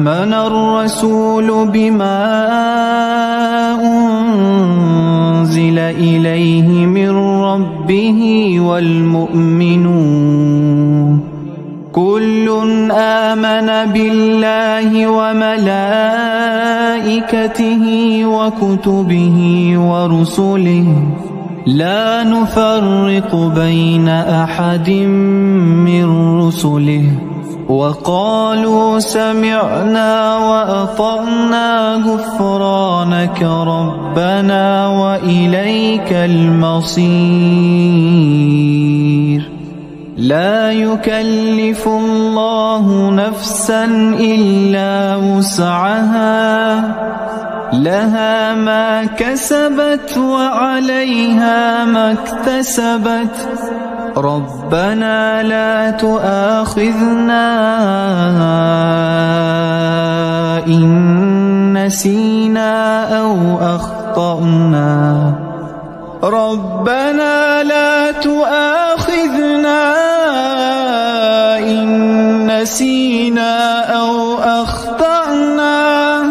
آمن الرسول بما أنزل إليه من ربه والمؤمنون كل آمن بالله وملائكته وكتبه ورسله لا نفرق بين أحد من رسله وقالوا سمعنا وأطعنا غفرانك ربنا وإليك المصير لا يكلف الله نفسا إلا وسعها لها ما كسبت وعليها ما اكتسبت ربنا لا تؤاخذنا إن نسينا أو أخطأنا ربنا لا تؤاخذنا إن نسينا أو أخطأنا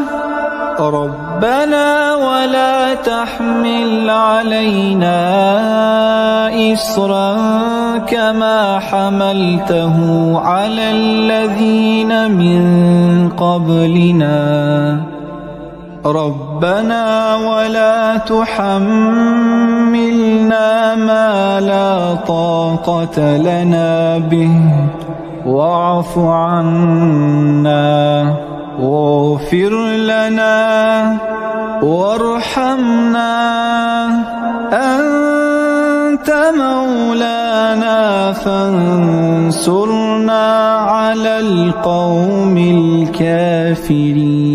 ربنا ولا تحمل علينا إصرا كما حملته على الذين من قبلنا ربنا ولا تحملنا ما لا طاقة لنا به واعف عنا واغفر لنا وارحمنا أنت مولانا فانصرنا على القوم الكافرين.